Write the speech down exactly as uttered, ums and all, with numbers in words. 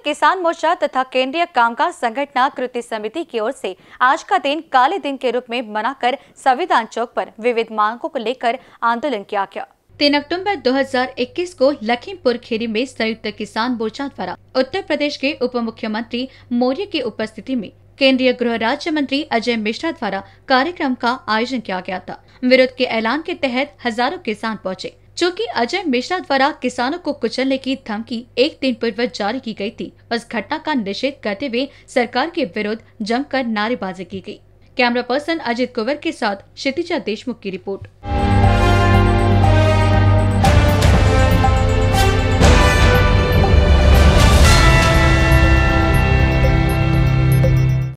किसान मोर्चा तथा केंद्रीय कामगार संगठन कृति समिति की ओर से आज का दिन काले दिन के रूप में मनाकर संविधान चौक पर विविध मांगों को लेकर आंदोलन किया गया। तीन अक्टूबर दो हज़ार इक्कीस को लखीमपुर खीरी में संयुक्त किसान मोर्चा द्वारा उत्तर प्रदेश के उप मुख्यमंत्री मौर्य की उपस्थिति में केंद्रीय गृह राज्य मंत्री अजय मिश्रा द्वारा कार्यक्रम का आयोजन किया गया था। विरोध के ऐलान के तहत हजारों किसान पहुंचे। चूँकि अजय मिश्रा द्वारा किसानों को कुचलने की धमकी एक दिन पूर्व जारी की गई थी, उस घटना का निषेध करते हुए सरकार के विरुद्ध जमकर नारेबाजी की गई। कैमरा पर्सन अजित कुंवर के साथ क्षितिजा देशमुख की रिपोर्ट।